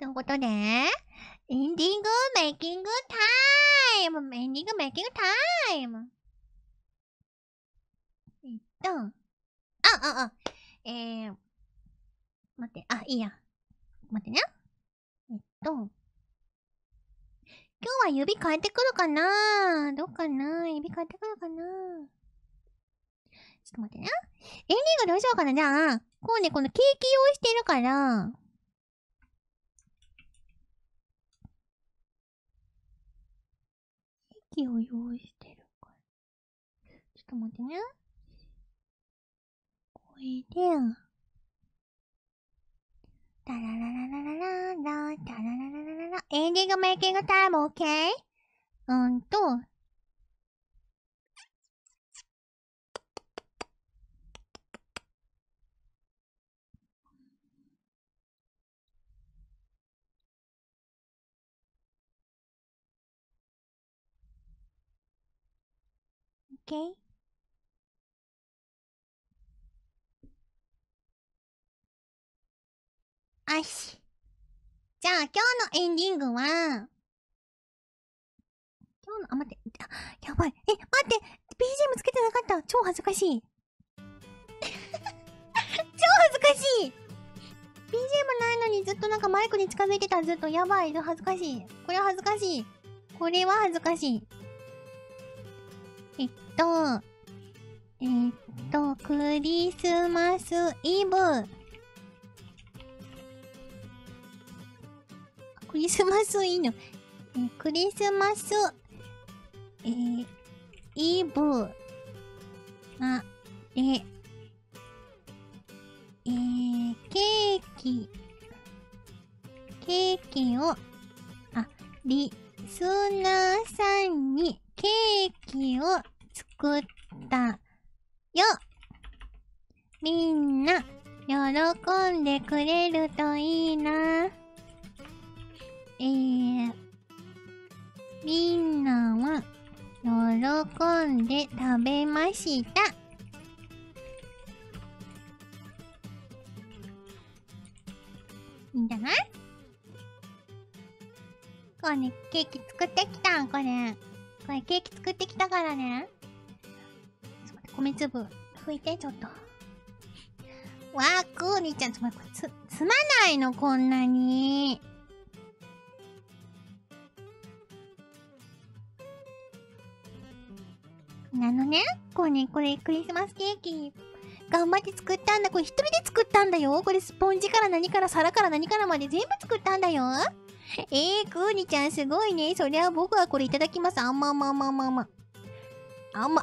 のことで、エンディングメイキングタイム。エンディングメイキングタイム。待って、いいや。待ってね。今日は指変えてくるかな？どうかな？指変えてくるかな？ちょっと待ってね。エンディングどうしようかな。じゃあ、このケーキ用意してるから、ケーキを用意してるから。ちょっと待ってね。これで、タラララララララ、タララララララ、エンディングメイキングタイム、オッケー？オッケー？よし。じゃあ、今日のエンディングは、待って、やばい。待って、BGM つけてなかった。超恥ずかしい。超恥ずかしい。BGM ないのにずっとなんかマイクに近づいてた。ずっとやばい。恥ずかしい。これは恥ずかしい。これは恥ずかしい。クリスマスイブ。クリスマスイブ。クリスマス、イブ。ケーキを、リスナーさんにケーキを作ったよ。みんな、喜んでくれるといいな。みんなは、喜んで食べました。いいんじゃない？これね、ケーキ作ってきたん、これケーキ作ってきたからね。ちょっと待って、米粒、拭いて、ちょっと。わー、クーニちゃん、つまないの、こんなに。これクリスマスケーキ、頑張って作ったんだ。これ一人で作ったんだよ。これスポンジから何から皿から何からまで全部作ったんだよ。クーニちゃんすごいね。そりゃ僕はこれいただきます。これは僕の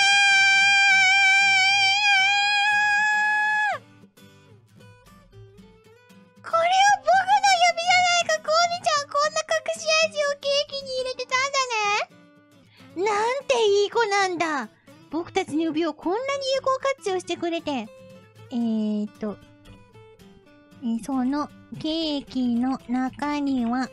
指じゃないか。クーニちゃんこんな隠し味をケーキに入れてたんだね。なんていい子なんだ。僕たちの指をこんなに有効活用してくれて。そのケーキの中には、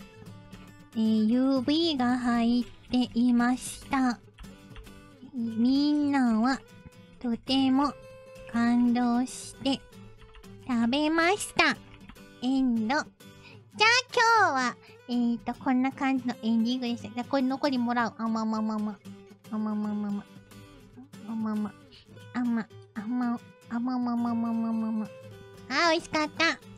指が入っていました。みんなはとても感動して食べました。エンド。じゃあ今日は、こんな感じのエンディングでした。じゃあこれ残りもらう。美味しかった。